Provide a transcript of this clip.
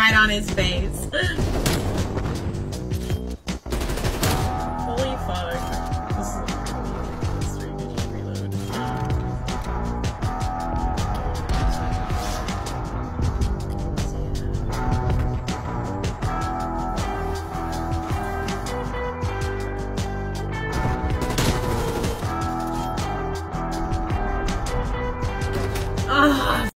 right on his face. Holy fuck. This is a really reload. Oh.